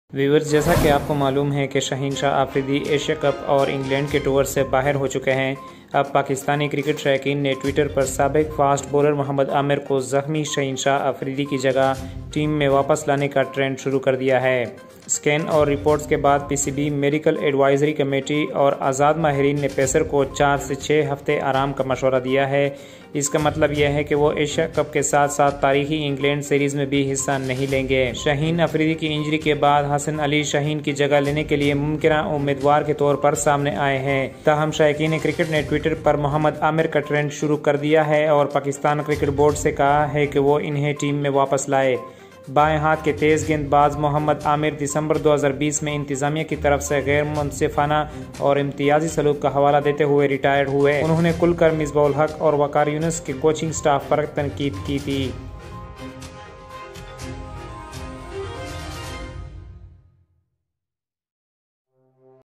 Viewers, जैसा कि आपको मालूम है कि शाहीन शाह आफरीदी एशिया कप और इंग्लैंड के टूर से बाहर हो चुके हैं। अब पाकिस्तानी क्रिकेट शौकीन ने ट्विटर पर साबिक फास्ट बॉलर मोहम्मद आमिर को ज़ख्मी शाहीन शाह आफरीदी की जगह टीम में वापस लाने का ट्रेंड शुरू कर दिया है। स्कैन और रिपोर्ट्स के बाद पीसीबी, मेडिकल एडवाइजरी कमेटी और आज़ाद माहिरीन ने पेसर को 4 से 6 हफ्ते आराम का मशवरा दिया है। इसका मतलब यह है कि वो एशिया कप के साथ साथ तारीखी इंग्लैंड सीरीज में भी हिस्सा नहीं लेंगे। शाहीन आफरीदी की इंजरी के बाद हसन अली शाहीन की जगह लेने के लिए मुमकिन उम्मीदवार के तौर पर सामने आए हैं। ताहम शौकीन क्रिकेट ने ट्विटर पर मोहम्मद आमिर का ट्रेंड शुरू कर दिया है और पाकिस्तान क्रिकेट बोर्ड से कहा है कि वो इन्हें टीम में वापस लाए। बाएं हाथ के तेज गेंदबाज मोहम्मद आमिर दिसंबर 2020 में इंतजामिया की तरफ से गैर मुनसिफाना और इम्तियाजी सलूक का हवाला देते हुए रिटायर्ड हुए। उन्होंने खुलकर मिसबाह उल हक और वकार यूनुस के कोचिंग स्टाफ पर तनकीद की थी।